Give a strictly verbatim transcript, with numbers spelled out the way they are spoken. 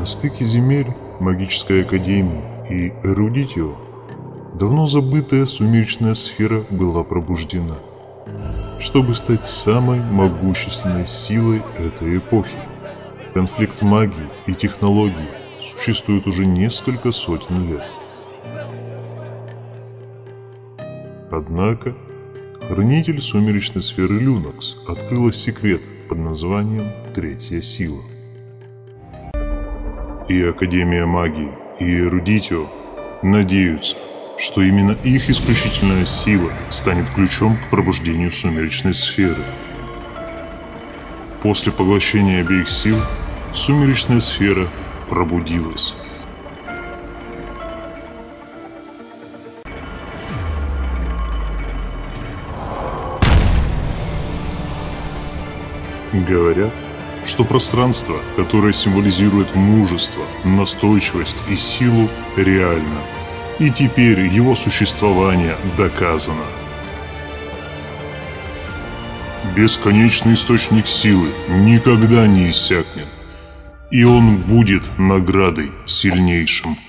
На стыке земель магической академии и эрудитио давно забытая сумеречная сфера была пробуждена, чтобы стать самой могущественной силой этой эпохи. Конфликт магии и технологий существует уже несколько сотен лет. Однако, хранитель сумеречной сферы Люнокс открыла секрет под названием «Третья сила». И Академия магии, и эрудитио надеются, что именно их исключительная сила станет ключом к пробуждению сумеречной сферы. После поглощения обеих сил сумеречная сфера пробудилась. Говорят, что пространство, которое символизирует мужество, настойчивость и силу, реально. И теперь его существование доказано. Бесконечный источник силы никогда не иссякнет, и он будет наградой сильнейшим.